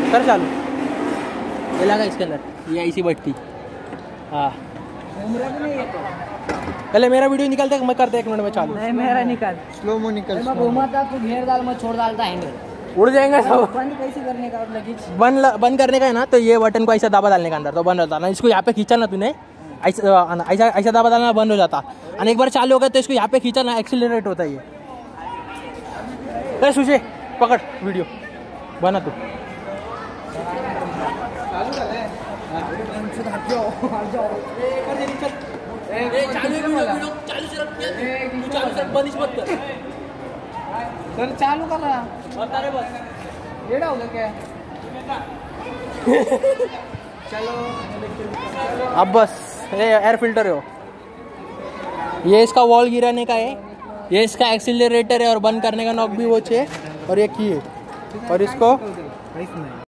कर चालू, ये लगा इसके अंदर, ये ऐसी बैठती। हाँ पहले मेरा वीडियो निकालते मैं करते 1 मिनट में चालू। नहीं मेरा निकाल, स्लो मो निकल। मैं घूमाता तू घेर डाल, मैं छोड़ डालता है, उड़ जाएंगे सब। बंद कैसे करने का? बंद करने का है ना, तो ये बटन को ऐसा दाबा डालने का अंदर, तो बंद होता ना। इसको यहाँ पे खींचा ना तूने, ऐसा दाबा डालना, बंद हो जाता। और एक बार चालू हो गया तो इसको यहाँ पे खींचा ना, एक्सीलरेट होता है ये। सुशे पकड़ वीडियो बना तू। सर चालू कर रहा ये हो गया क्या? चलो अब बस एयर फिल्टर हो, ये इसका वॉल गिराने का है, ये इसका एक्सीलरेटर है और बंद करने का नॉब भी वो है, और ये की है, और इसको